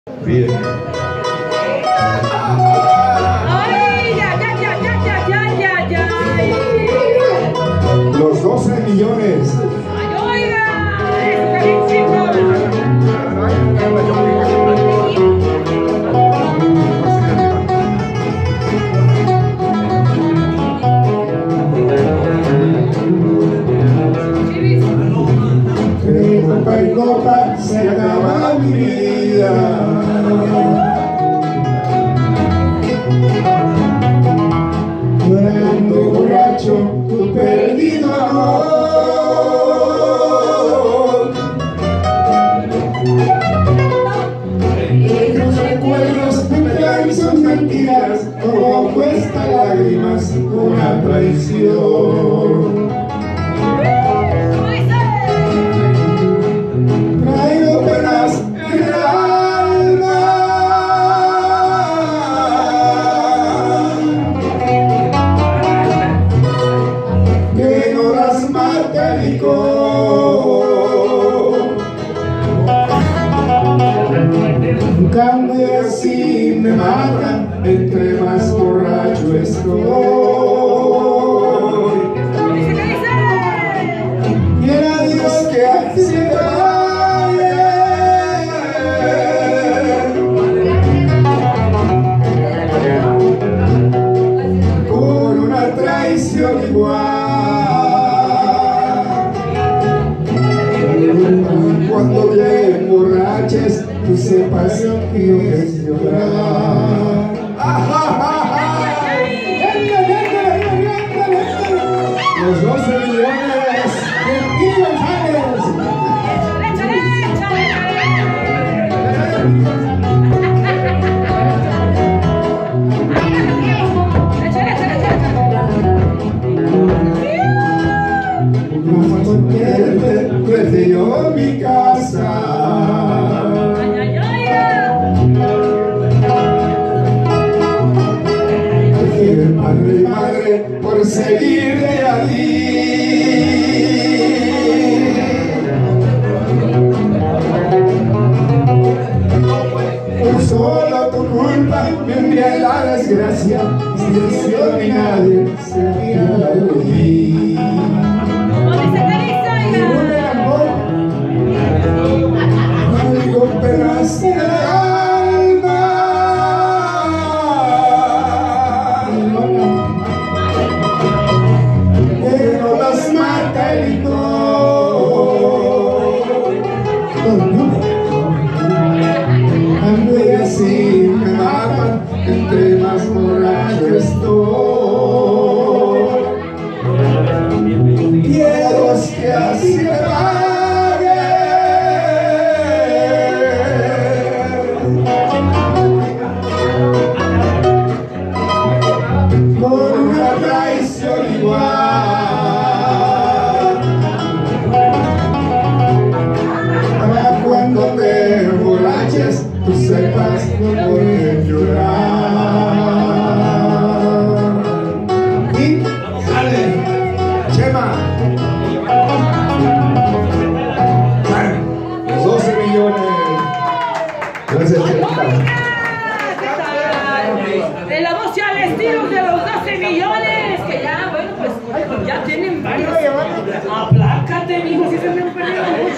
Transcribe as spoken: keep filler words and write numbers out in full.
Bien. ¡Ay, ya, ya, ya, ya, ya, ya, ya, ya! Los doce millones. ¡Ay, oiga! ¡Es carísimo! De copa en copa se acaba mi vida. Llorando borracho tu perdido amor. Los recuerdos me traen sus mentiras, como cuesta lágrimas una traición. Traigo penas en el alma, que no las mata el licor. Un cambio así me mata, entre más borracho estoy. Quiera Dios que así se vaya, con una traición igual. Cuando te emborraches, tú sepas que yo es llorar. Los doce millones de González. ¡Échale, échale! ¡Échale, échale, Cuando pierde, pierde yo mi casa. ¡Ay, ay, ay! Padre y madre por seguir de allí. Por solo tu culpa me envié la desgracia. Sin decisión ni nadie se había dado de mí. ¿Cómo dice Carissa, oiga? Traigo penas en el alma, que no las mata el licor. Ando y así me matan, entre más borracho estoy. Quiero que así me pague, con una traición igual. Para cuando te emborraches, tú sepas no poder llorar. Y sale, Chema. Los doce millones. Gracias, Chema.